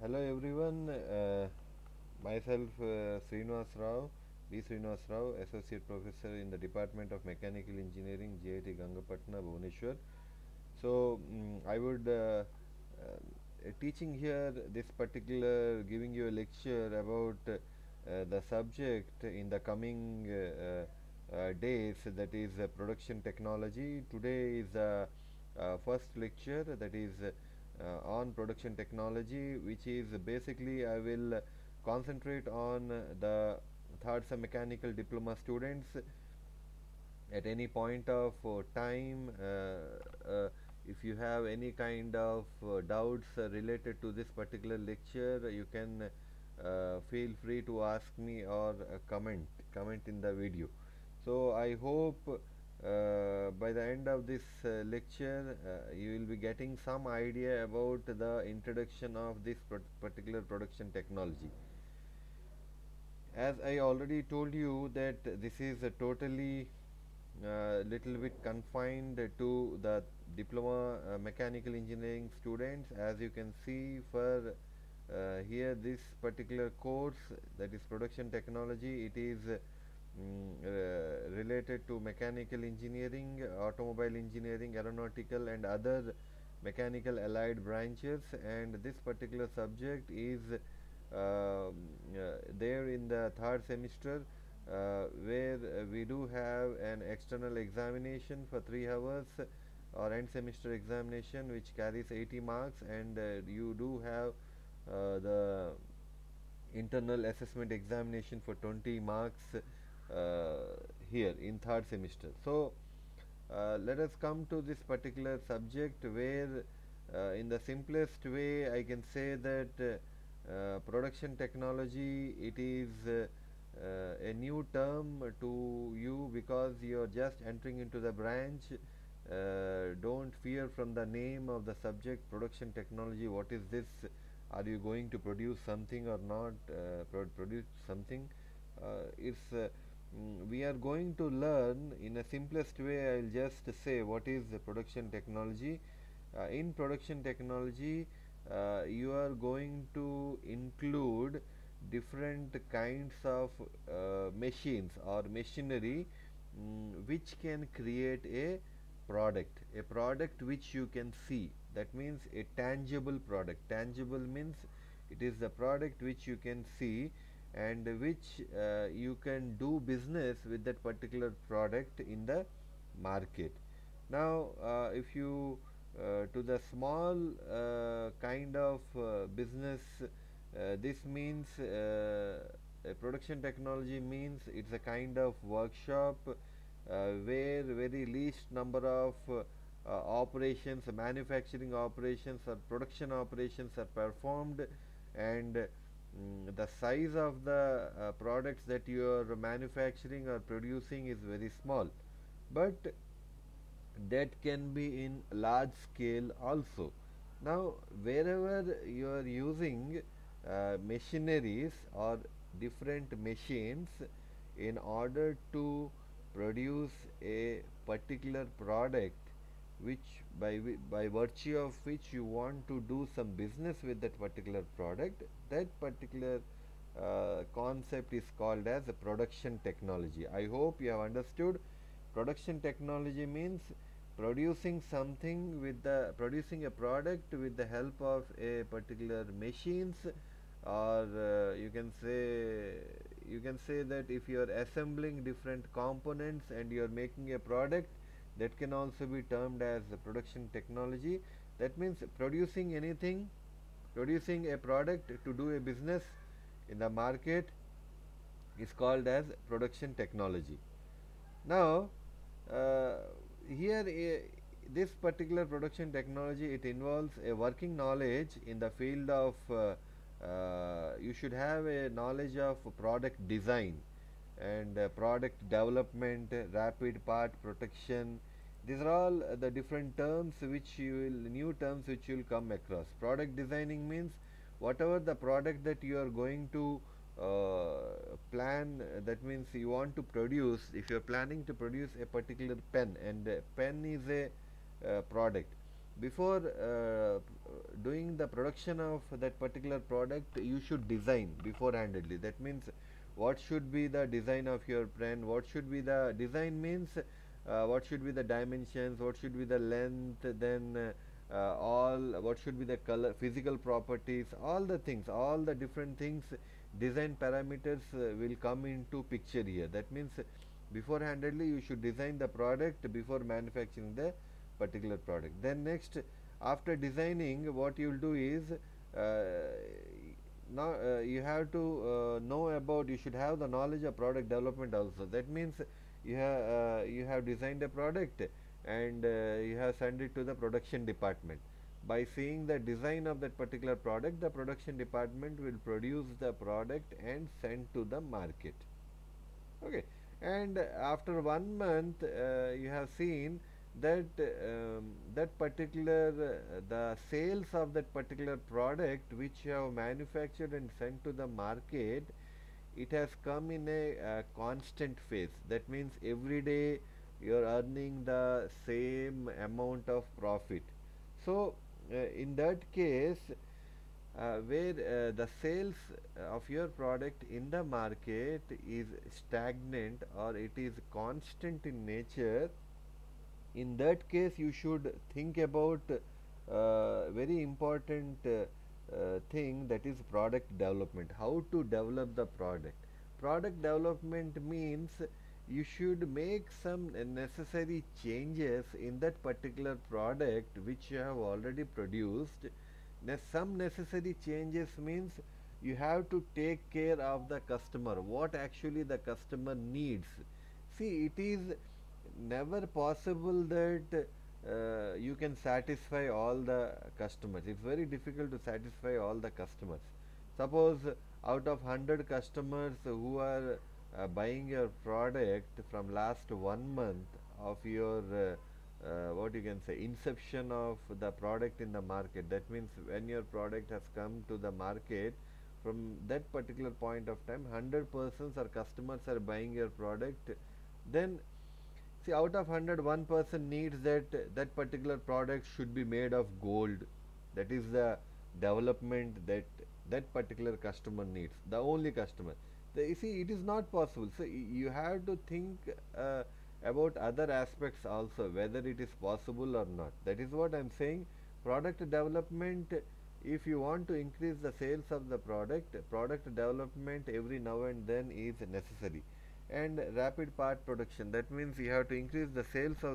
Hello everyone, myself Srinivas Rao, B. Srinivas Rao, Associate Professor in the Department of Mechanical Engineering, JIT Gangapatna, Bhubaneswar. I would teaching here this particular, giving you a lecture about the subject in the coming days, that is production technology. Today is the first lecture, that is on production technology, which is basically I will concentrate on the third sem mechanical diploma students. At any point of time, if you have any kind of doubts related to this particular lecture, you can feel free to ask me or comment in the video. So I hope by the end of this lecture you will be getting some idea about the introduction of this particular production technology. As I already told you that this is a totally little bit confined to the diploma mechanical engineering students. As you can see, for here this particular course, that is production technology, it is related to mechanical engineering, automobile engineering, aeronautical and other mechanical allied branches, and this particular subject is there in the third semester, where we do have an external examination for 3 hours, or end semester examination, which carries 80 marks, and you do have the internal assessment examination for 20 marks here in third semester. Let us come to this particular subject, where in the simplest way I can say that production technology, it is a new term to you, because you are just entering into the branch. Don't fear from the name of the subject, production technology. What is this? Are you going to produce something or not? Produce something? We are going to learn in a simplest way. I'll just say what is the production technology. In production technology, you are going to include different kinds of machines or machinery, which can create a product which you can see. That means a tangible product. Tangible means it is the product which you can see, and which you can do business with that particular product in the market. Now if you to the small kind of business, this means a production technology means it's a kind of workshop where very least number of operations, manufacturing operations or production operations are performed, and the size of the products that you are manufacturing or producing is very small, but that can be in large scale also. Now wherever you are using machineries or different machines in order to produce a particular product, which by virtue of which you want to do some business with that particular product, that particular concept is called as a production technology. I hope you have understood. Production technology means producing a product with the help of a particular machines, or you can say that if you are assembling different components and you are making a product, that can also be termed as a production technology. That means producing anything, producing a product to do a business in the market, is called as production technology. Now uh, here this particular production technology, it involves a working knowledge in the field of you should have a knowledge of product design and product development, rapid part protection. These are all the different terms which you will new terms which you will come across. Product designing means whatever the product that you are going to plan, that means you want to produce. If you are planning to produce a particular pen, and pen is a product, before doing the production of that particular product, you should design beforehandedly. That means what should be the design of your pen, what should be the design means what should be the dimensions, what should be the length, then all what should be the color, physical properties, all the things, all the different things, design parameters will come into picture here. That means beforehandedly you should design the product before manufacturing the particular product. Then next, after designing, what you will do is now you have to know about, you should have the knowledge of product development also. That means you have designed a product and you have sent it to the production department. By seeing the design of that particular product, the production department will produce the product and send to the market. Okay, and after 1 month you have seen that that particular the sales of that particular product which you have manufactured and sent to the market, it has come in a constant phase. That means every day you are earning the same amount of profit. So in that case, where the sales of your product in the market is stagnant or it is constant in nature, in that case you should think about very important thing, that is product development. How to develop the product? Product development means you should make some necessary changes in that particular product which you have already produced. Some necessary changes means you have to take care of the customer, what actually the customer needs. See, it is never possible that you can satisfy all the customers. It's very difficult to satisfy all the customers. Suppose out of 100 customers who are buying your product from last 1 month of your what you can say, inception of the product in the market, that means when your product has come to the market, from that particular point of time 100 persons or customers are buying your product, then see, out of 100, one person needs that that particular product should be made of gold. That is the development that that particular customer needs. The only customer. You see, it is not possible. So you have to think about other aspects also, whether it is possible or not. That is what I am saying. Product development. If you want to increase the sales of the product, product development every now and then is necessary. And rapid part production, that means you have to increase the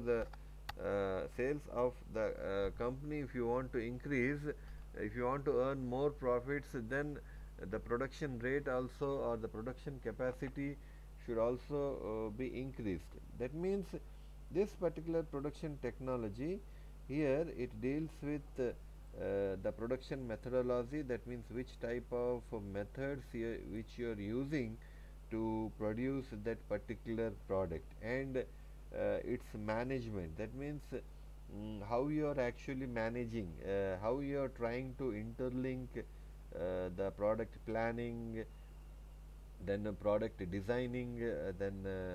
sales of the company. If you want to increase, if you want to earn more profits, then the production rate also, or the production capacity should also be increased. That means this particular production technology here, it deals with the production methodology. That means which type of methods which you are using to produce that particular product, and its management. That means how you are actually managing, how you are trying to interlink the product planning, then product designing, then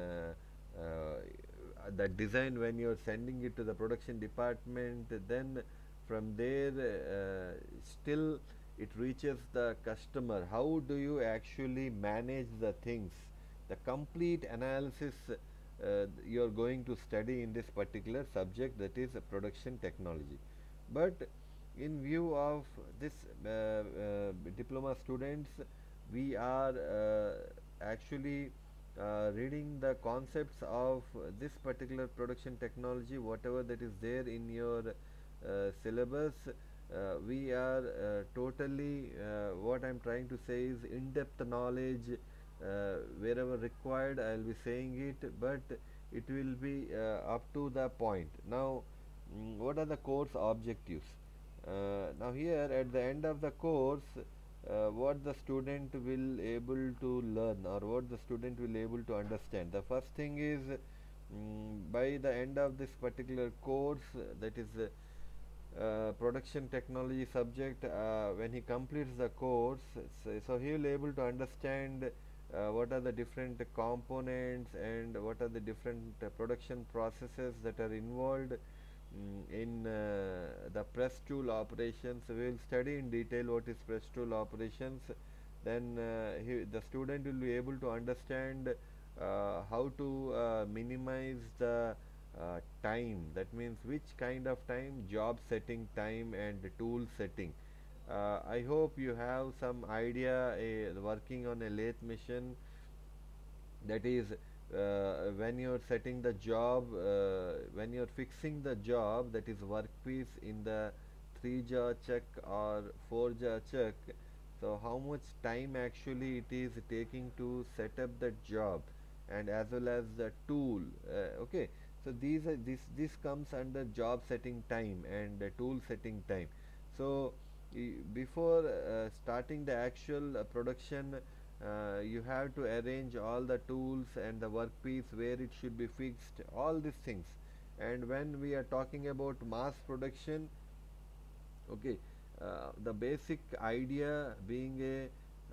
that design when you are sending it to the production department, then from there still it reaches the customer. How do you actually manage the things? The complete analysis you are going to study in this particular subject, that is production technology. But in view of this diploma students, we are actually reading the concepts of this particular production technology, whatever that is there in your syllabus. We are totally, what I am trying to say is in-depth knowledge. Wherever required I will be saying it, but it will be up to the point. Now what are the course objectives? Now here at the end of the course, what the student will able to learn, or what the student will able to understand. The first thing is, by the end of this particular course, that is production technology subject, when he completes the course, so he will able to understand what are the different components and what are the different production processes that are involved in the press tool operations. We will study in detail what is press tool operations. Then the student will be able to understand how to minimize the time. That means which kind of time, job setting time and tool setting. I hope you have some idea working on a lathe machine. That is, when you're setting the job, when you're fixing the job, that is workpiece in the 3-jaw chuck or 4-jaw chuck. So how much time actually it is taking to set up the job, and as well as the tool. Okay, so this comes under job setting time and tool setting time. So before starting the actual production, you have to arrange all the tools and the workpiece where it should be fixed, all these things. And when we are talking about mass production, okay, the basic idea being a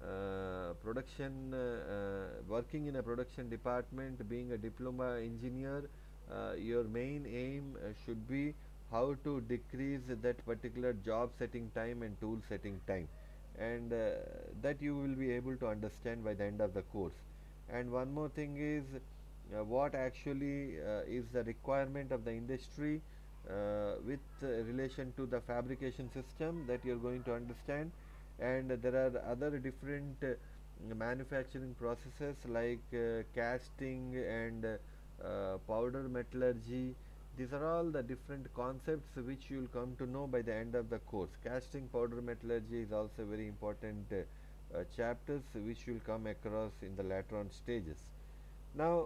production working in a production department, being a diploma engineer, your main aim should be how to decrease that particular job setting time and tool setting time, and that you will be able to understand by the end of the course. And one more thing is what actually is the requirement of the industry with relation to the fabrication system, that you are going to understand. And there are other different manufacturing processes like casting and powder metallurgy. These are all the different concepts which you will come to know by the end of the course. Casting, powder metallurgy is also very important chapters which you will come across in the later on stages. Now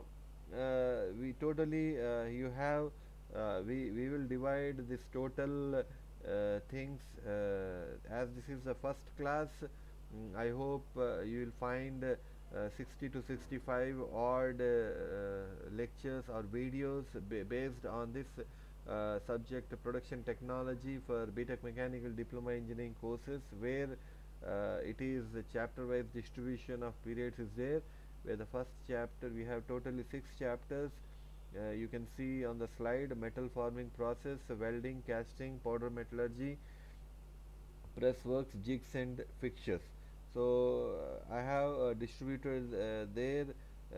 we totally you have we will divide this total things as this is the first class. I hope you will find 60 to 65 odd lectures or videos based on this subject, production technology, for BTech Mechanical Diploma Engineering courses, where it is chapter wise distribution of periods is there, where the first chapter we have totally 6 chapters. You can see on the slide: metal forming process, welding, casting, powder metallurgy, press works, jigs and fixtures. So I have distributed there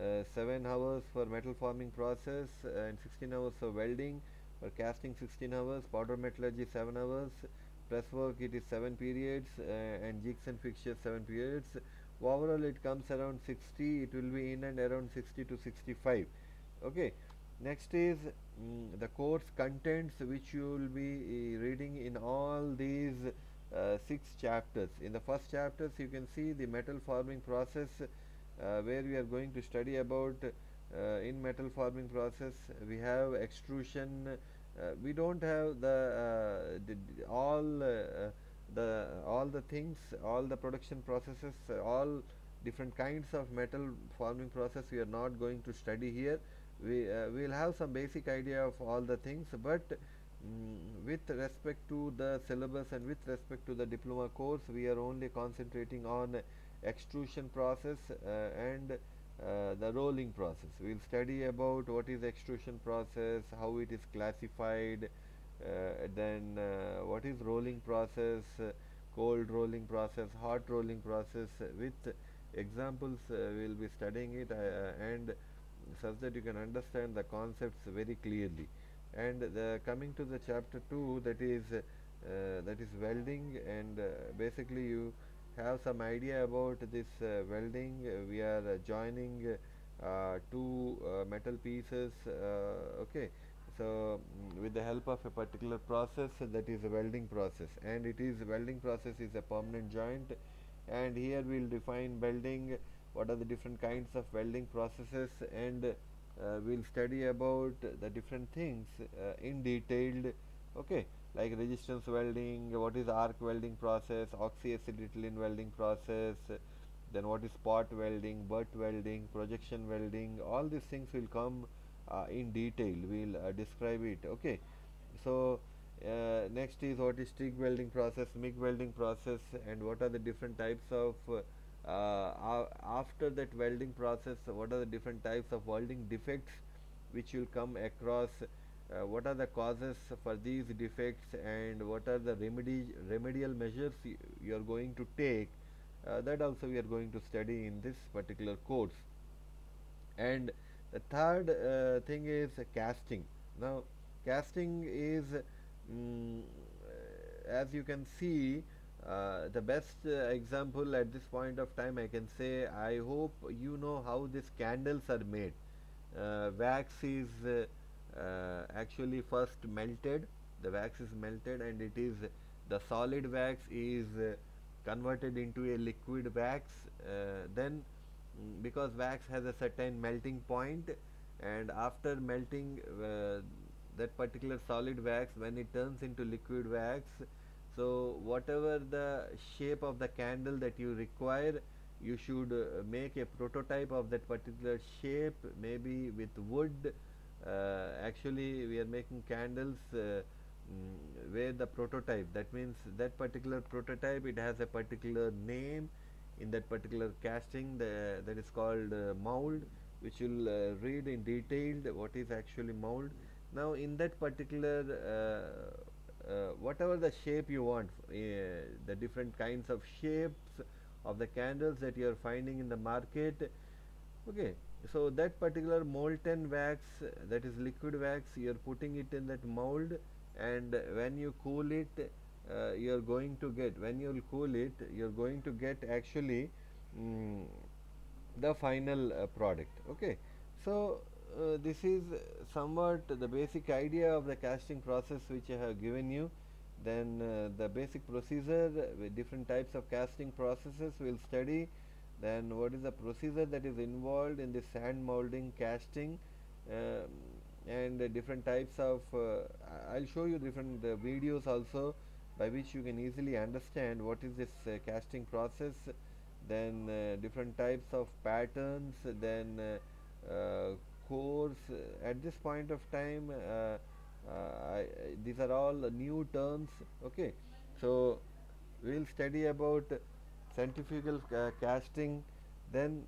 7 hours for metal forming process and 16 hours for welding, for casting 16 hours, powder metallurgy 7 hours, press work it is 7 periods, and jigs and fixtures 7 periods. Overall it comes around 60. It will be in and around 60 to 65. Okay, next is the course contents which you will be reading in all these 6 chapters. In the first chapters you can see the metal forming process, where we are going to study about in metal forming process we have extrusion. We don't have all the things, all the production processes, all different kinds of metal forming process we are not going to study here. We will have some basic idea of all the things, but with respect to the syllabus and with respect to the diploma course, we are only concentrating on extrusion process and the rolling process. We will study about what is extrusion process, how it is classified, then what is rolling process, cold rolling process, hot rolling process. With examples we will be studying it, and such that you can understand the concepts very clearly. And coming to the chapter 2, that is welding, and basically you have some idea about this welding. We are joining two metal pieces, okay, so with the help of a particular process, that is a welding process, and it is welding process is a permanent joint. And here we will define welding, what are the different kinds of welding processes, and we'll study about the different things in detailed, okay, like resistance welding, what is arc welding process, oxyacetylene welding process, then what is spot welding, butt welding, projection welding. All these things will come in detail, we'll describe it, okay. So next is what is TIG welding process, MIG welding process, and what are the different types of after that welding process, what are the different types of welding defects which will come across, what are the causes for these defects, and what are the remedial measures you are going to take. That also we are going to study in this particular course. And the third thing is casting. Now casting is, mm, as you can see, the best example at this point of time, I can say, I hope you know how these candles are made. Wax is actually first melted. The wax is melted, and it is, the solid wax is converted into a liquid wax. Then because wax has a certain melting point, and after melting that particular solid wax, when it turns into liquid wax, so whatever the shape of the candle that you require, you should make a prototype of that particular shape, maybe with wood. Actually we are making candles where the prototype, that means that particular prototype, it has a particular name in that particular casting, that is called mold, which will read in detailed what is actually mold. Now in that particular whatever the shape you want, the different kinds of shapes of the candles that you are finding in the market. Okay, so that particular molten wax, that is liquid wax, you are putting it in that mold, and when you cool it, you are going to get, when you will cool it, you are going to get actually mm, the final product. Okay, so this is somewhat the basic idea of the casting process which I have given you. Then the basic procedure with different types of casting processes we will study. Then what is the procedure that is involved in the sand molding casting, um, and different types of I'll show you different videos also, by which you can easily understand what is this casting process. Then different types of patterns, then cores. At this point of time, these are all new terms. Okay, so we'll study about centrifugal casting, then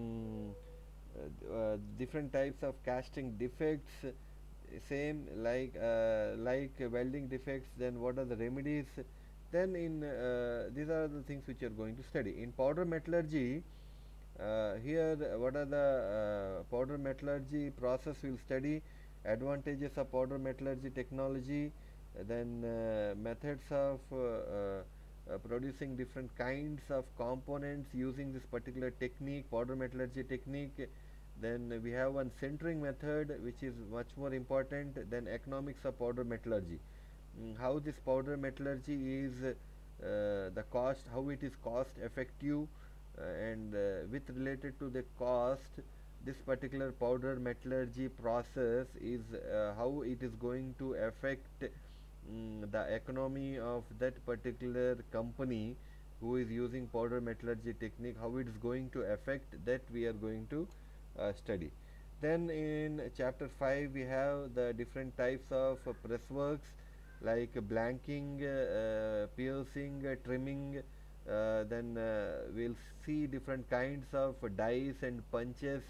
different types of casting defects, same like welding defects, then what are the remedies. Then in these are the things which you are going to study in powder metallurgy. Here what are the powder metallurgy process we will study, advantages of powder metallurgy technology, then methods of producing different kinds of components using this particular technique, powder metallurgy technique. Then we have one sintering method which is much more important. Then economics of powder metallurgy, how this powder metallurgy is the cost, how it is cost effective, and with related to the cost, this particular powder metallurgy process is how it is going to affect the economy of that particular company who is using powder metallurgy technique, how it is going to affect, that we are going to study. Then in chapter 5 we have the different types of press works, like blanking, piercing, trimming. Then we'll see different kinds of dies and punches.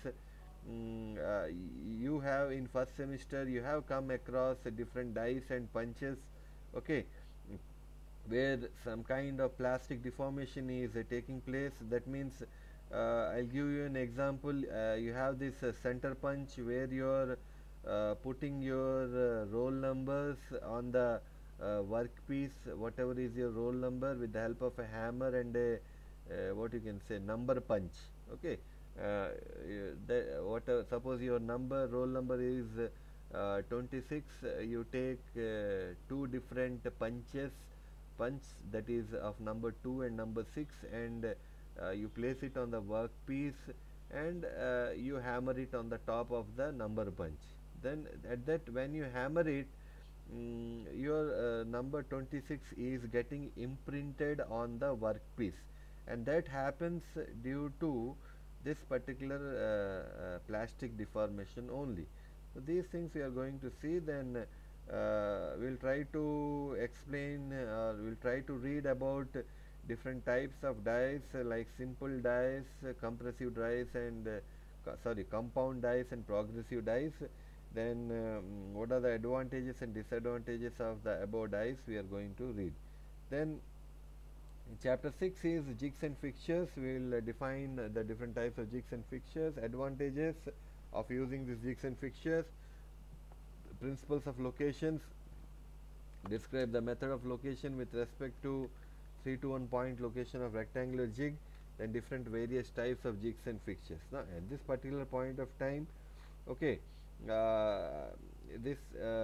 You have in first semester you have come across different dies and punches. Okay, where some kind of plastic deformation is taking place. That means I'll give you an example. You have this center punch where you're putting your roll numbers on the workpiece, whatever is your roll number, with the help of a hammer and a what you can say, number punch. Okay, whatever, suppose your roll number is 26, you take two different punch, that is of number 2 and number 6, and you place it on the workpiece, and you hammer it on the top of the number punch. Then at that, when you hammer it, your number 26 is getting imprinted on the workpiece, and that happens due to this particular plastic deformation only. So these things we are going to see. Then we'll try to explain, or we'll try to read about different types of dies, like simple dies, compressive dies, and sorry, compound dies and progressive dies. then what are the advantages and disadvantages of the above dies we are going to read. Then chapter 6 is jigs and fixtures. We will define the different types of jigs and fixtures, advantages of using these jigs and fixtures, principles of locations, describe the method of location with respect to 3 to 1 point location of rectangular jig, then different various types of jigs and fixtures. Now at this particular point of time, okay, this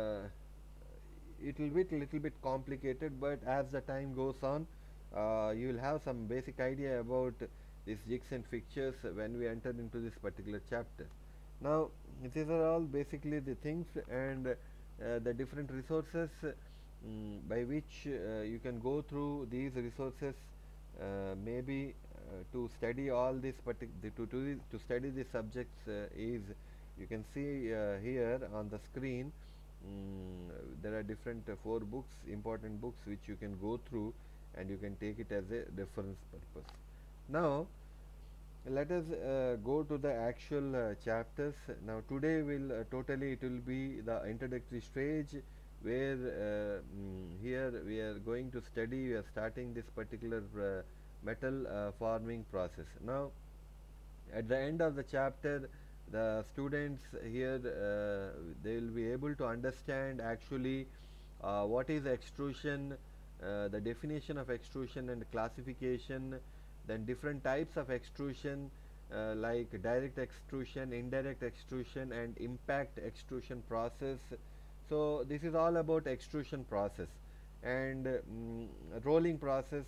it will be little bit complicated, but as the time goes on, you will have some basic idea about these jigs and fixtures when we enter into this particular chapter. Now these are all basically the things, and the different resources by which you can go through these resources, maybe to study all these to study these subjects is, you can see here on the screen. There are different 4 books, important books, which you can go through and you can take it as a reference purpose. Now let us go to the actual chapters. Now today totally it will be the introductory stage, where here we are going to study, we are starting this particular metal forming process. Now at the end of the chapter, the students here they will be able to understand actually what is extrusion, the definition of extrusion and classification, then different types of extrusion like direct extrusion, indirect extrusion and impact extrusion process. So this is all about extrusion process, and rolling process,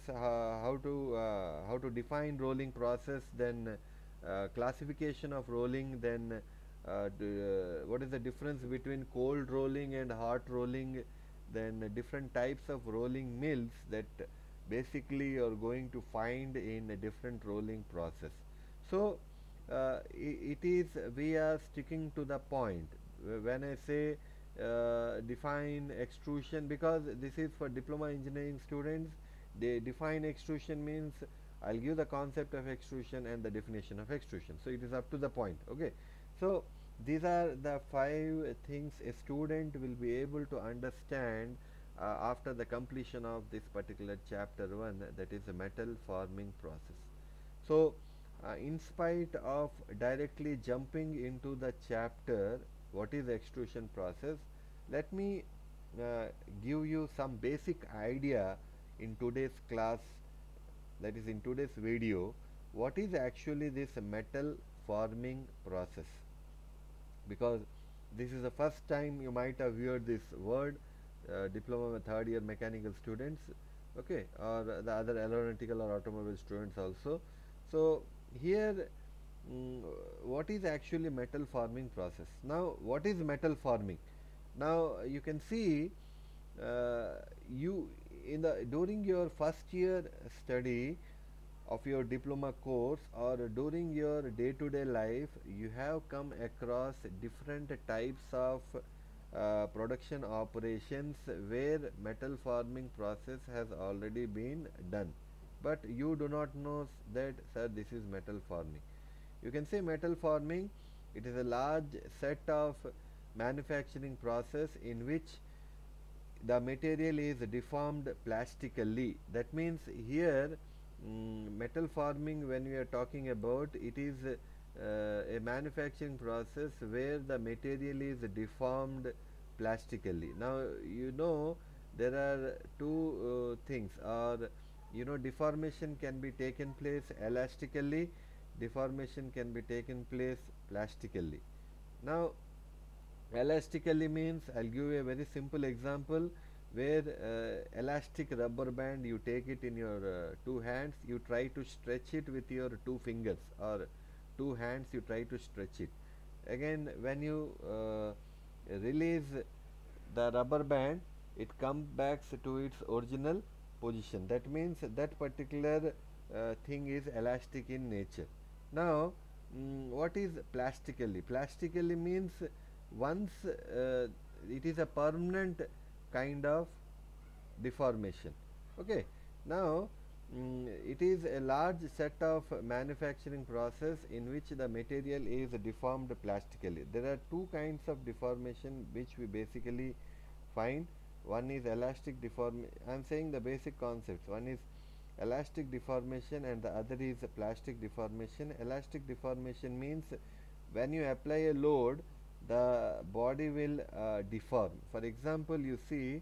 how to define rolling process, then classification of rolling, then what is the difference between cold rolling and hot rolling, then different types of rolling mills that basically you are going to find in a different rolling process. So it is, we are sticking to the point when I say define extrusion, because this is for diploma engineering students. They define extrusion means I'll give the concept of extrusion and the definition of extrusion, so it is up to the point. Okay, so these are the 5 things a student will be able to understand after the completion of this particular chapter 1, that is the metal forming process. So in spite of directly jumping into the chapter what is extrusion process, let me give you some basic idea in today's class, that is in today's video, what is actually this metal forming process, because this is the first time you might have heard this word, diploma 3rd year mechanical students, okay, or the other aeronautical or automobile students also. So here what is actually metal forming process? Now what is metal forming? Now you can see you in the during your first year study of your diploma course, or during your day-to-day life, you have come across different types of production operations where metal forming process has already been done, but you do not know that, sir, this is metal forming. You can say metal forming, it is a large set of manufacturing process in which the material is deformed plastically. That means here metal forming, when we are talking about, it is a manufacturing process where the material is deformed plastically. Now you know there are 2 things, or deformation can be taken place elastically, deformation can be taken place plastically. Now elastically means, I'll give you a very simple example, where elastic rubber band, you take it in your 2 hands, you try to stretch it with your 2 fingers, or 2 hands you try to stretch it. Again when you release the rubber band, it comes back to its original position. That means that particular thing is elastic in nature. Now what is plastically? Plastically means once it is a permanent kind of deformation. Okay, now It is a large set of manufacturing process in which the material is deformed plastically. There are two kinds of deformation which we basically find. One is elastic deformation. I am saying the basic concepts. One is elastic deformation and the other is plastic deformation. Elastic deformation means when you apply a load, the body will deform. For example, you see,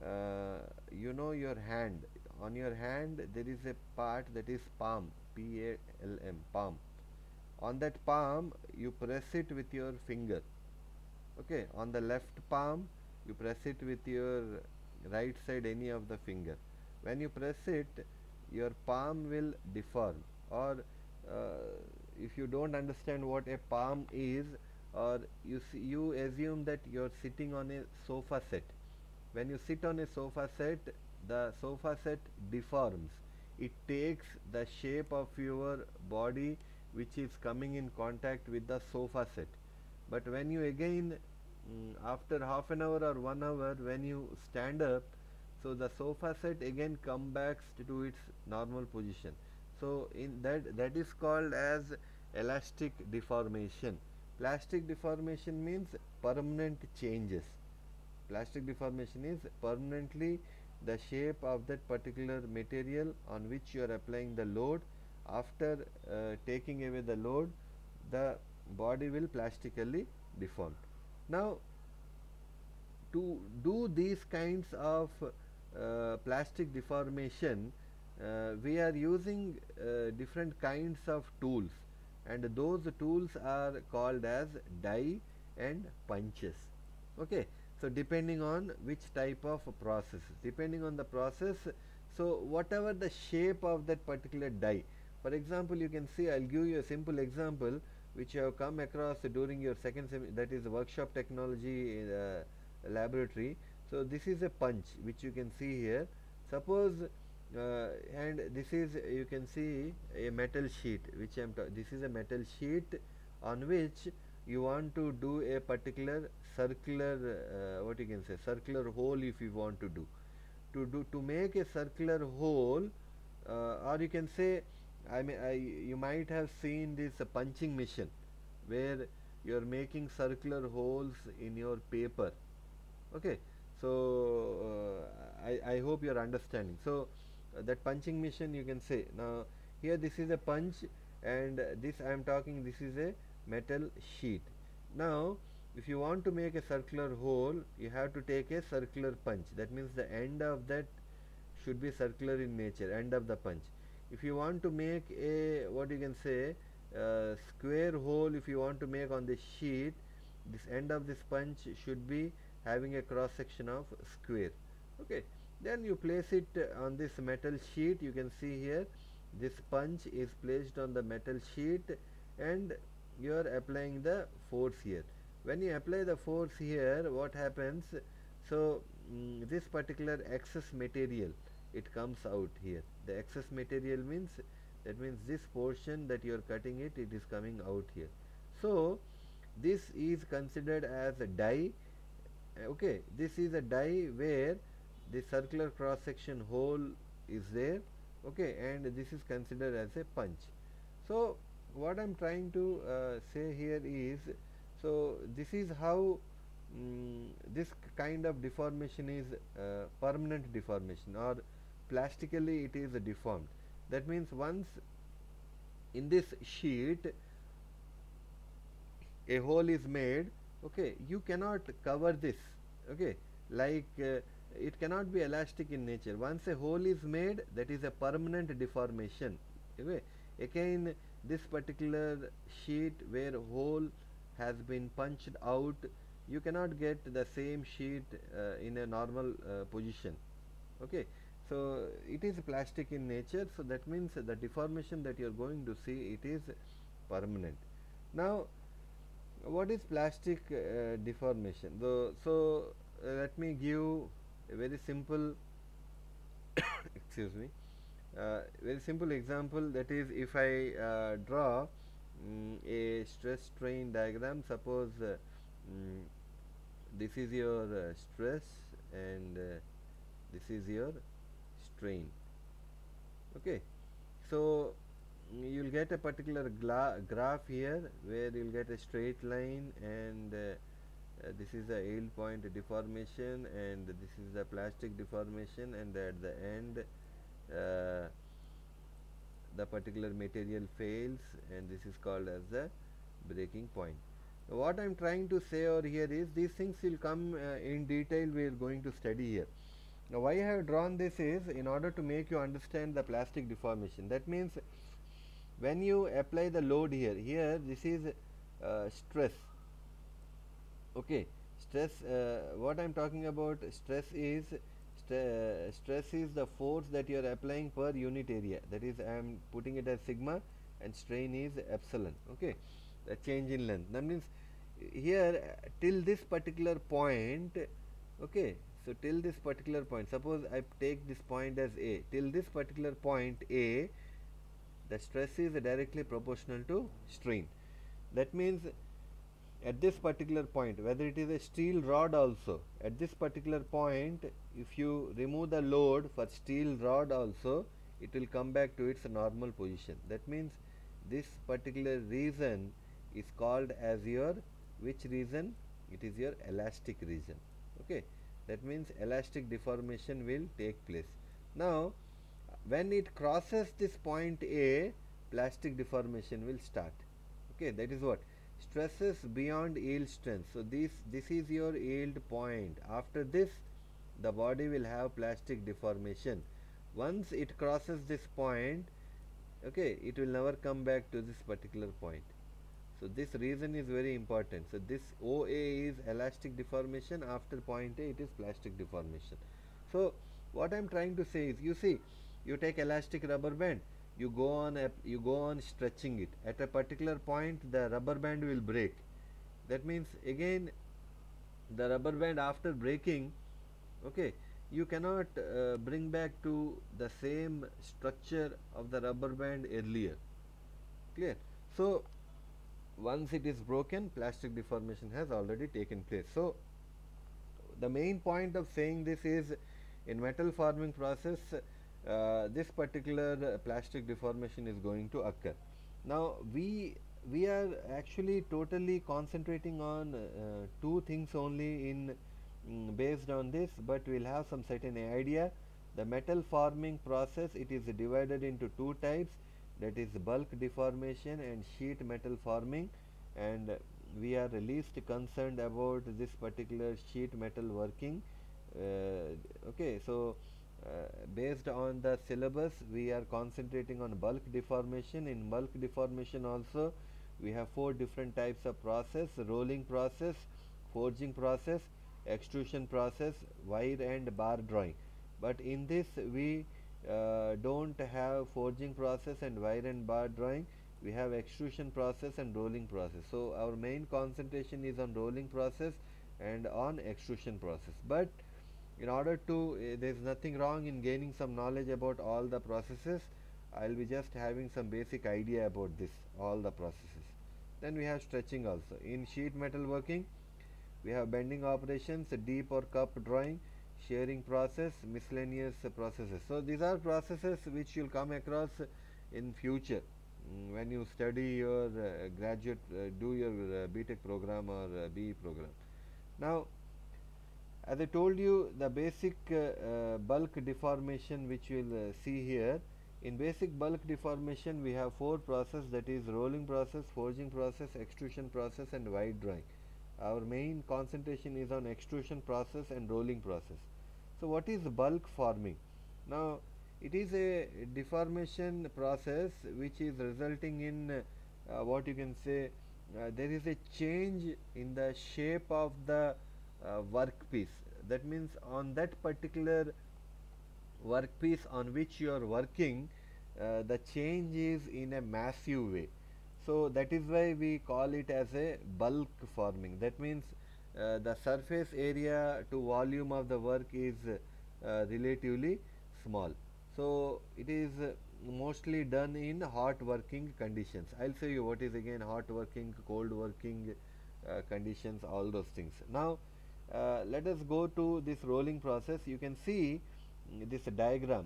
you know your hand. On your hand there is a part that is palm, P-A-L-M, palm. On that palm you press it with your finger. Okay, on the left palm you press it with your right side, any of the finger. When you press it, your palm will deform. Or if you don't understand what a palm is, or you assume that you're sitting on a sofa set. When you sit on a sofa set, the sofa set deforms. It takes the shape of your body which is coming in contact with the sofa set. But when you again, after half an hour or 1 hour, when you stand up, so the sofa set again come back to its normal position. So in that is called as elastic deformation. Plastic deformation means permanent changes. Plastic deformation is permanently the shape of that particular material on which you are applying the load. After taking away the load, the body will plastically deform. Now, to do these kinds of plastic deformation, we are using different kinds of tools, and those tools are called as die and punches. Okay, so depending on which type of process, depending on the process, so whatever the shape of that particular die. For example, you can see, I'll give you a simple example which you have come across during your second that is workshop technology laboratory. So this is a punch which you can see here. Suppose and this is, you can see a metal sheet which this is a metal sheet on which you want to do a particular circular what you can say, circular hole. If you want to to make a circular hole, or you can say, you might have seen this punching machine where you are making circular holes in your paper. Okay, so I hope you are understanding. So that punching machine, you can say, now here this is a punch, and this I am talking, this is a metal sheet. Now if you want to make a circular hole, you have to take a circular punch. That means the end of that should be circular in nature, end of the punch. If you want to make a, what you can say, square hole, if you want to make on the sheet, this end of this punch should be having a cross section of square. Okay, then you place it on this metal sheet. You can see here this punch is placed on the metal sheet, and you are applying the force here. When you apply the force here, what happens? So this particular excess material, it comes out here. The excess material means, that means this portion that you are cutting it, it is coming out here. So this is considered as a die. Okay, this is a die where the circular cross section hole is there. Okay, and this is considered as a punch. So what I am trying to say here is, so this is how this kind of deformation is permanent deformation, or plastically it is deformed. That means once in this sheet a hole is made, okay, you cannot cover this. Okay, like it cannot be elastic in nature. Once a hole is made, that is a permanent deformation. Okay, again this particular sheet where hole has been punched out, you cannot get the same sheet in a normal position. Okay, so it is plastic in nature, so that means the deformation that you are going to see, it is permanent. Now what is plastic deformation? Let me give a very simple excuse me, very simple example. That is, if I draw a stress strain diagram. Suppose this is your stress, and this is your strain. Okay, so you'll get a particular graph here where you'll get a straight line, and this is the yield point deformation, and this is the plastic deformation, and at the end uh, the particular material fails, and this is called as the breaking point. What I am trying to say over here is these things will come in detail, we are going to study here. Now why I have drawn this is in order to make you understand the plastic deformation. That means when you apply the load here this is stress. Okay, stress, what I am talking about, stress is the force that you are applying per unit area, that is I am putting it as sigma, and strain is epsilon. Okay, the change in length. That means here till this particular point. Okay, so till this particular point, suppose I take this point as A, till this particular point A, the stress is directly proportional to strain. That means at this particular point, whether it is a steel rod also, at this particular point, if you remove the load for steel rod also, it will come back to its normal position. That means this particular region is called as your, which region? It is your elastic region. Okay, that means elastic deformation will take place. Now when it crosses this point A, plastic deformation will start. Okay, that is what stresses beyond yield strength. So this is your yield point. After this, the body will have plastic deformation. Once it crosses this point, okay, it will never come back to this particular point. So this reason is very important. So this OA is elastic deformation. After point A, it is plastic deformation. So what I am trying to say is, you see, you take elastic rubber band, you go on stretching it. At a particular point, the rubber band will break. That means again the rubber band after breaking, okay, you cannot bring back to the same structure of the rubber band earlier. Clear? So once it is broken, plastic deformation has already taken place. So the main point of saying this is, in metal forming process, this particular plastic deformation is going to occur. Now we are actually totally concentrating on two things only in based on this, but we'll have some certain idea. The metal forming process, it is divided into two types, that is bulk deformation and sheet metal forming, and we are least concerned about this particular sheet metal working. Okay, so based on the syllabus, we are concentrating on bulk deformation. In bulk deformation also, we have four different types of process: rolling process, forging process, extrusion process, wire and bar drawing. But in this we don't have forging process and wire and bar drawing. We have extrusion process and rolling process. So our main concentration is on rolling process and on extrusion process. But in order to, there is nothing wrong in gaining some knowledge about all the processes. I will be just having some basic idea about this, all the processes. Then we have stretching also. In sheet metal working, we have bending operations, deep or cup drawing, shearing process, miscellaneous processes. So these are processes which you'll come across in future when you study your graduate, do your BTech program or BE program. Now, as I told you, the basic bulk deformation which we will see here. In basic bulk deformation, we have four processes, that is rolling process, forging process, extrusion process and wire drawing. Our main concentration is on extrusion process and rolling process. So what is bulk forming? Now it is a deformation process which is resulting in what you can say, there is a change in the shape of the workpiece. That means on that particular workpiece on which you are working, the change is in a massive way. So that is why we call it as a bulk forming. That means the surface area to volume of the work is relatively small. So it is mostly done in hot working conditions. I'll show you what is again hot working, cold working conditions, all those things. Now let us go to this rolling process. You can see this diagram.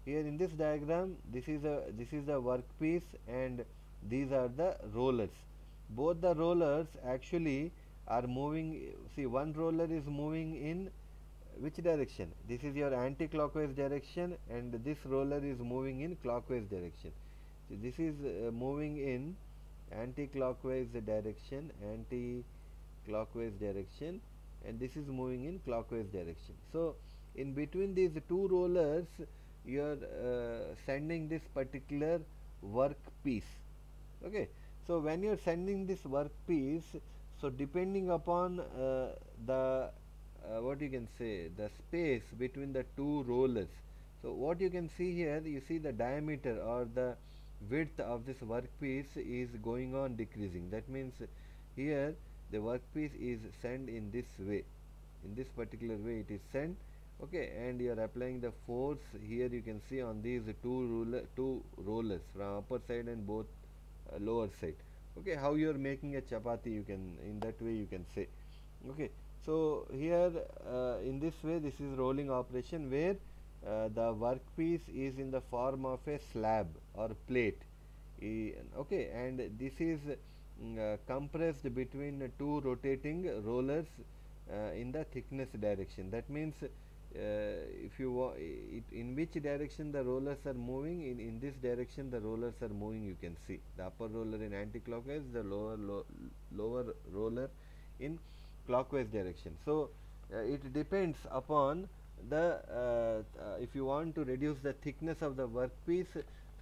here in this diagram, this is the workpiece and these are the rollers. Both the rollers actually are moving. See, one roller is moving in which direction? This is your anti-clockwise direction, and this roller is moving in clockwise direction. So this is moving in anti-clockwise direction, anti-clockwise direction, and this is moving in clockwise direction. So in between these two rollers, you are sending this particular workpiece. Okay, so when you are sending this workpiece, so depending upon the what you can say, the space between the two rollers, so what you can see here, you see the diameter or the width of this workpiece is going on decreasing. That means here the workpiece is sent in this way, in this particular way it is sent. Okay, and you are applying the force here, you can see on these two rollers from upper side and both lower side. Okay, how you are making a chapati, you can, in that way you can say. Okay, so here in this way, this is rolling operation where the workpiece is in the form of a slab or plate. Okay, and this is compressed between two rotating rollers in the thickness direction. That means if you in which direction the rollers are moving, in this direction the rollers are moving, you can see the upper roller in anti-clockwise, the lower roller in clockwise direction. So it depends upon the if you want to reduce the thickness of the workpiece, so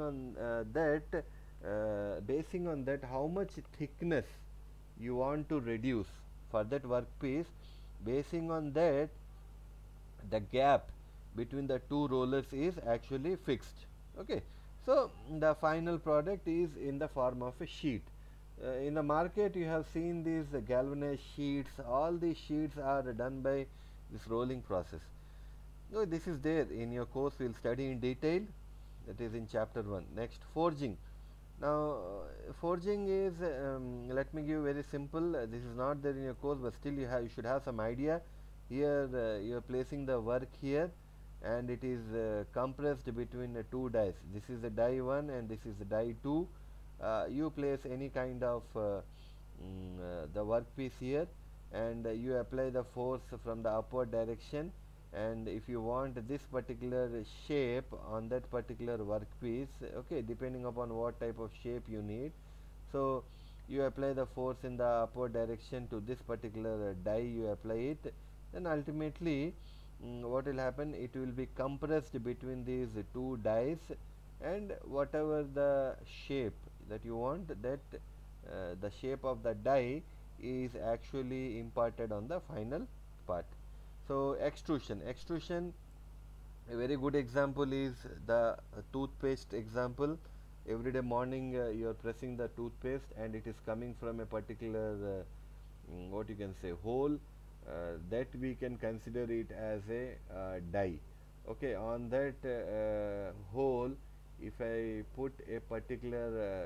basing on that how much thickness you want to reduce for that workpiece, basing on that the gap between the two rollers is actually fixed. Okay, so the final product is in the form of a sheet. In the market you have seen these galvanized sheets. All these sheets are done by this rolling process. No, this is there in your course, we will study in detail, that is in chapter 1. Next, forging. Now forging is let me give very simple, this is not there in your course, but still you should have some idea. Here you are placing the work here, and it is compressed between two dies. This is the die 1 and this is the die 2. You place any kind of the workpiece here, and you apply the force from the upward direction, and if you want this particular shape on that particular workpiece, okay, depending upon what type of shape you need, so you apply the force in the upward direction to this particular die, you apply it, then ultimately what will happen, it will be compressed between these two dies, and whatever the shape that you want, that the shape of the die is actually imparted on the final part. So extrusion, a very good example is the toothpaste example. Everyday morning you are pressing the toothpaste and it is coming from a particular what you can say hole, that we can consider it as a die. Okay, on that hole, if I put a particular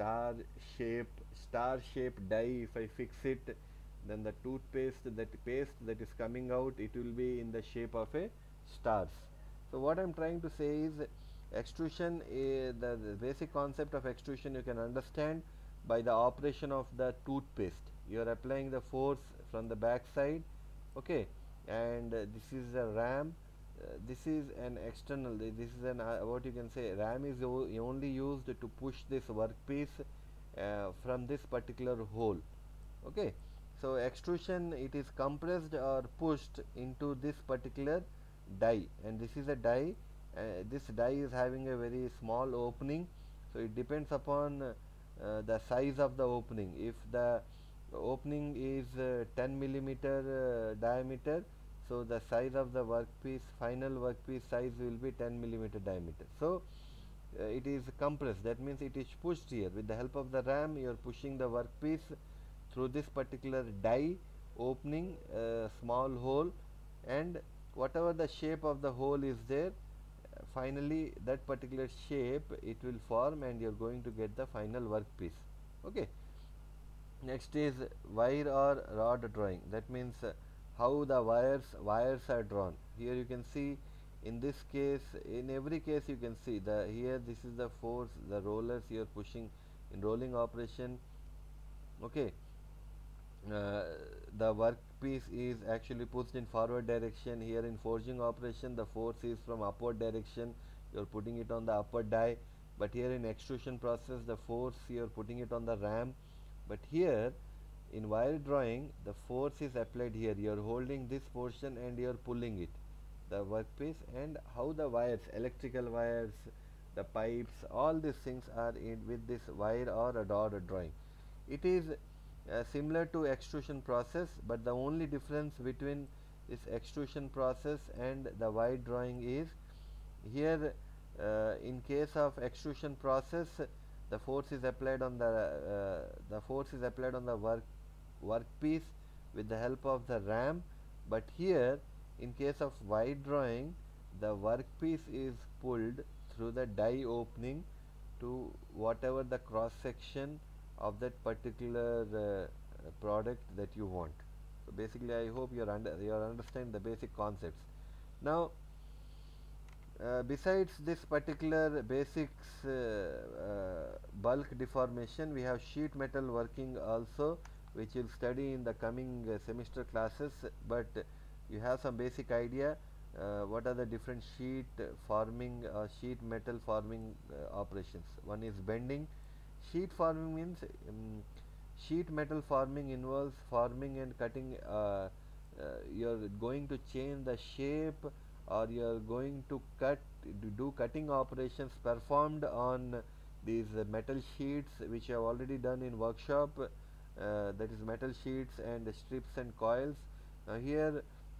star shape die, if I fix it, then the toothpaste, that paste that is coming out, it will be in the shape of a stars. So what I am trying to say is, extrusion, the basic concept of extrusion you can understand by the operation of the toothpaste. You are applying the force from the back side, okay, and this is a ram. This is an external, this is an what you can say, ram is only used to push this workpiece from this particular hole. Okay, so extrusion, it is compressed or pushed into this particular die, and this is a die. This die is having a very small opening, so it depends upon the size of the opening. If the opening is 10 millimeter diameter, so the size of the workpiece, final workpiece size will be 10 millimeter diameter. So it is compressed, that means it is pushed here with the help of the ram. You are pushing the workpiece through this particular die opening, small hole, and whatever the shape of the hole is there, finally that particular shape it will form and you are going to get the final workpiece. Okay, next is wire or rod drawing. That means how the wires are drawn. Here you can see in this case, in every case you can see the here this is the force, the rollers you are pushing in rolling operation. Okay, uh, the workpiece is actually pushed in forward direction. Here in forging operation, the force is from upward direction, you are putting it on the upper die. But here in extrusion process, the force you are putting it on the ram. But here in wire drawing, the force is applied here, you are holding this portion and you are pulling it, the workpiece. And how the wires, electrical wires, the pipes, all these things are in with this wire or a rod drawing. It is similar to extrusion process, but the only difference between this extrusion process and the wire drawing is here, in case of extrusion process, the force is applied on the force is applied on the workpiece with the help of the ram. But here in case of wire drawing, the workpiece is pulled through the die opening to whatever the cross section of that particular product that you want. So basically, I hope you understand the basic concepts. Now, besides this particular basics, bulk deformation, we have sheet metal working also, which you'll study in the coming semester classes. But you have some basic idea what are the different sheet forming sheet metal forming operations. One is bending. Sheet forming means sheet metal forming involves forming and cutting. You're going to change the shape, or you're going to do cutting operations performed on these metal sheets, which you have already done in workshop. That is metal sheets and strips and coils. Now here,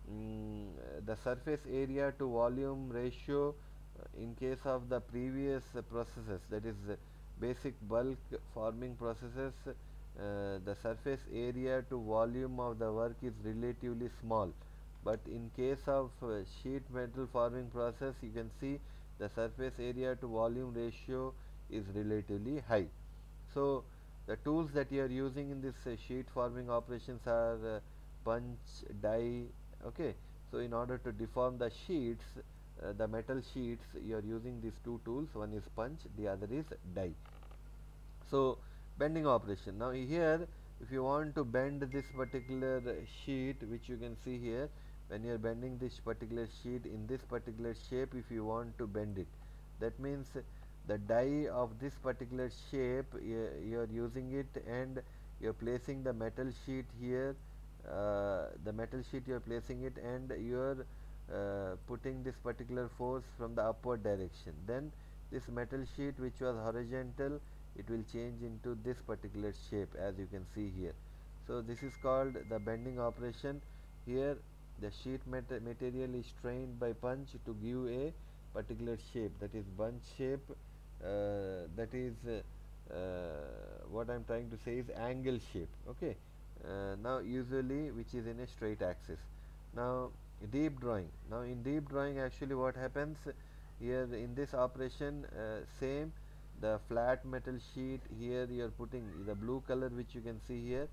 the surface area to volume ratio, in case of the previous processes, that is basic bulk forming processes, the surface area to volume of the work is relatively small. But in case of sheet metal forming process, you can see the surface area to volume ratio is relatively high. So the tools that you are using in this sheet forming operations are punch, die. Okay, so in order to deform the sheets, the metal sheets, you are using these two tools. One is punch, the other is die. So bending operation. Now here, if you want to bend this particular sheet, which you can see here, when you are bending this particular sheet in this particular shape, if you want to bend it, that means the die of this particular shape, you are using it, and you are placing the metal sheet here. The metal sheet, you are placing it, and you are putting this particular force from the upward direction. Then this metal sheet, which was horizontal, it will change into this particular shape, as you can see here. So this is called the bending operation. Here the sheet material is strained by punch to give a particular shape, that is bunch shape. That is what I am trying to say is angle shape. Okay, now usually which is in a straight axis. Now deep drawing. Now in deep drawing, actually what happens here in this operation, same, the flat metal sheet, here you are putting the blue color which you can see here.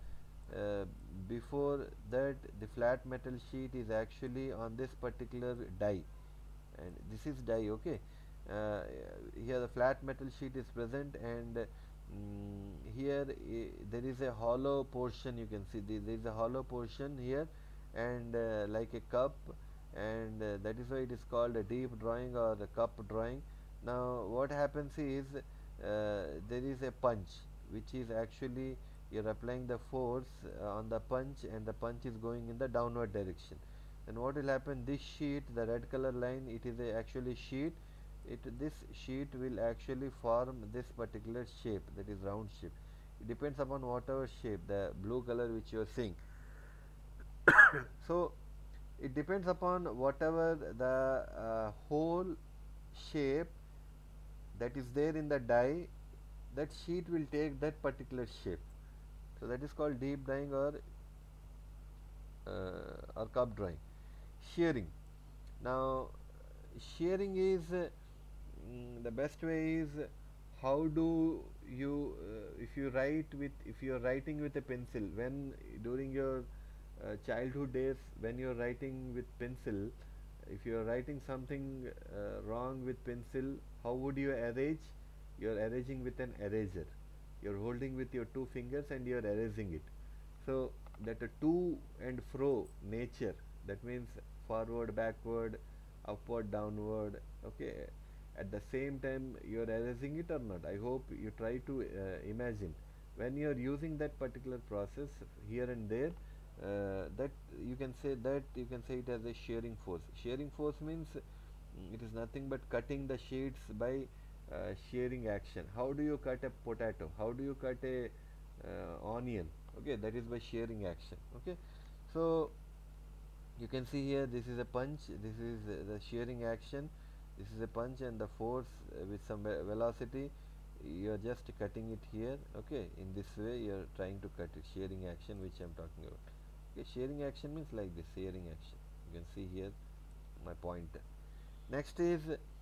Before that, the flat metal sheet is actually on this particular die, and this is die. Okay, uh, here the flat metal sheet is present, and here there is a hollow portion. You can see there is a hollow portion here, and like a cup, and that is why it is called a deep drawing or a cup drawing. Now what happens is, there is a punch, which is actually you're applying the force on the punch, and the punch is going in the downward direction. And what will happen, this sheet, the red color line, it is a actually sheet. This sheet will actually form this particular shape, that is round shape. It depends upon whatever shape, the blue color which you are seeing. So it depends upon whatever the whole shape that is there in the die, that sheet will take that particular shape. So that is called deep drawing or cup drawing. Shearing. Now shearing is the best way is, how do you if you are writing with a pencil, when during your childhood days, when you are writing with pencil, if you are writing something wrong with pencil, how would you erase? You are erasing with an eraser. You are holding with your two fingers and you are erasing it. So that a to and fro nature, that means forward, backward, upward, downward, okay, at the same time you are erasing it or not. I hope you try to imagine when you are using that particular process here and there, that you can say it as a shearing force. Shearing force means it is nothing but cutting the shades by shearing action. How do you cut a potato? How do you cut a onion? Okay, that is by shearing action. Okay, so you can see here, this is a punch, this is the shearing action, this is a punch, and the force with some velocity, you are just cutting it here. Okay, in this way you are trying to cut it, shearing action, which I am talking about. Okay, shearing action means like this, shearing action. You can see here my point. Next is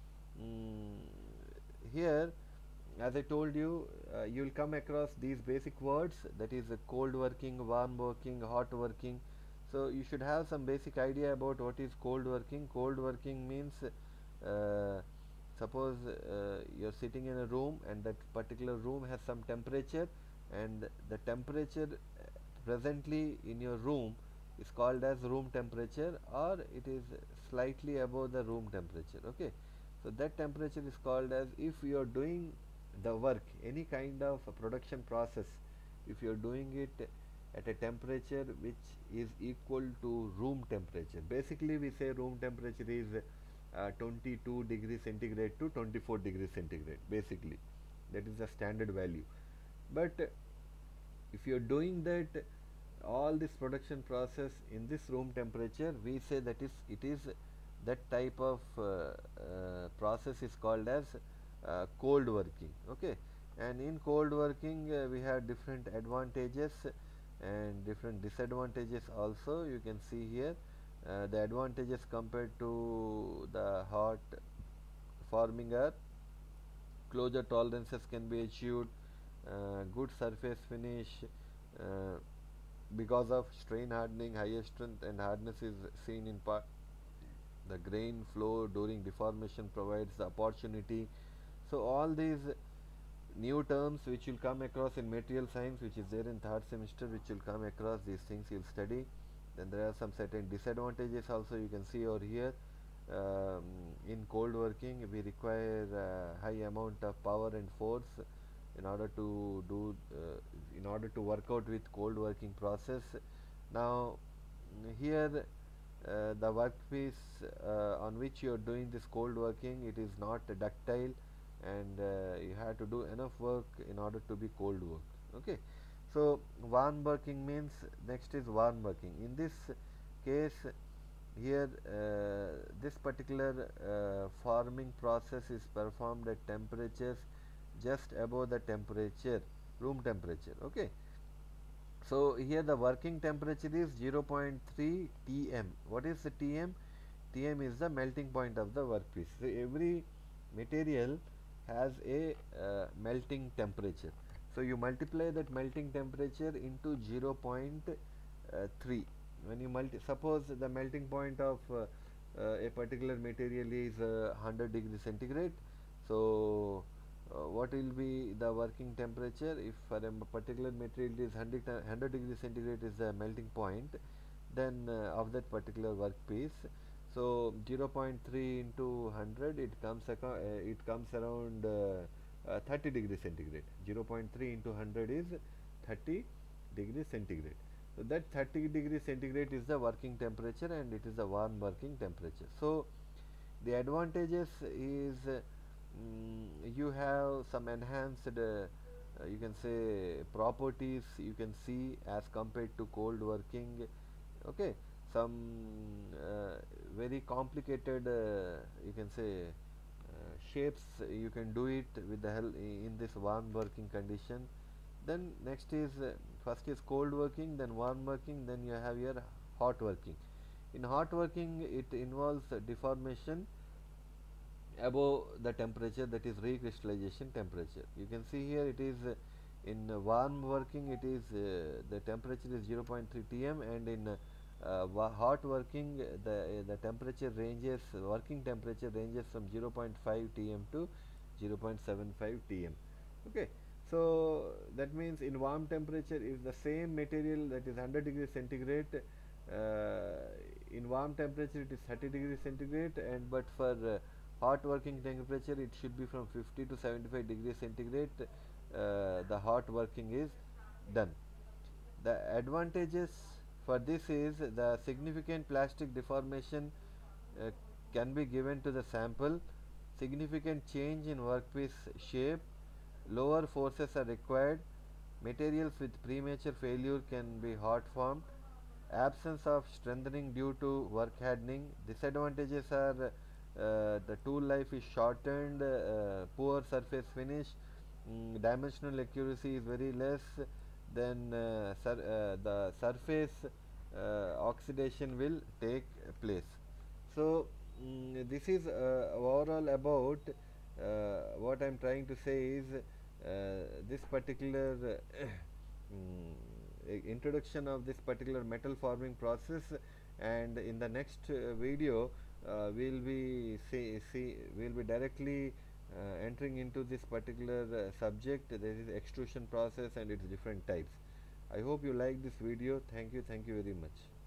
here, as I told you, you will come across these basic words, that is cold working, warm working, hot working. So you should have some basic idea about what is cold working. Cold working means, suppose you're sitting in a room and that particular room has some temperature, and the temperature presently in your room is called as room temperature, or it is slightly above the room temperature. Okay, so that temperature is called as, if you are doing the work, any kind of a production process, if you are doing it at a temperature which is equal to room temperature. Basically we say room temperature is 22 degrees centigrade to 24 degrees centigrade. Basically that is the standard value. But if you are doing that, all this production process in this room temperature, we say that it is that type of process is called as cold working. Okay, and in cold working we have different advantages and different disadvantages also. You can see here the advantages compared to the hot forming are: closure tolerances can be achieved, good surface finish, uh, because of strain hardening, higher strength and hardness is seen in part. The grain flow during deformation provides the opportunity. So all these new terms which will come across in material science, which is there in third semester, which will come across, these things you'll study. Then there are some certain disadvantages also, you can see over here. In cold working we require high amount of power and force in order to do in order to work out with cold working process. Now here the workpiece on which you are doing this cold working, it is not ductile, and you have to do enough work in order to be cold work. Okay, so warm working means, next is warm working. In this case here, this particular forming process is performed at temperatures just above the temperature, room temperature. Okay, so here the working temperature is 0.3 Tm. What is the Tm? Tm is the melting point of the workpiece. So every material has a melting temperature. So you multiply that melting temperature into 0.3. When you suppose the melting point of a particular material is 100 degrees centigrade. So what will be the working temperature? If for a particular material is 100 degrees centigrade is the melting point, then of that particular workpiece, so 0.3 into 100, it comes around 30 degrees centigrade. 0.3 into 100 is 30 degrees centigrade. So that 30 degrees centigrade is the working temperature, and it is the warm working temperature. So the advantages is, you have some enhanced you can say properties you can see as compared to cold working. Okay, some very complicated you can say shapes you can do it with the help in this warm working condition. Then next is first is cold working, then warm working, then you have your hot working. In hot working it involves deformation above the temperature, that is recrystallization temperature. You can see here it is in warm working it is the temperature is 0.3 Tm, and in hot working, the temperature ranges, working temperature ranges from 0.5 tm to 0.75 tm. Okay, so that means in warm temperature, if the same material, that is 100 degrees centigrade, in warm temperature it is 30 degrees centigrade, and but for hot working temperature it should be from 50 to 75 degrees centigrade. The hot working is done. The advantages for this is the significant plastic deformation uh, can be given to the sample, significant change in workpiece shape, lower forces are required, materials with premature failure can be hot formed, absence of strengthening due to work hardening. Disadvantages are the tool life is shortened, poor surface finish, dimensional accuracy is very less, then the surface oxidation will take place. So this is overall about what I am trying to say is this particular introduction of this particular metal forming process, and in the next video we'll be directly entering into this particular subject, that is extrusion process and its different types. I hope you like this video. Thank you very much.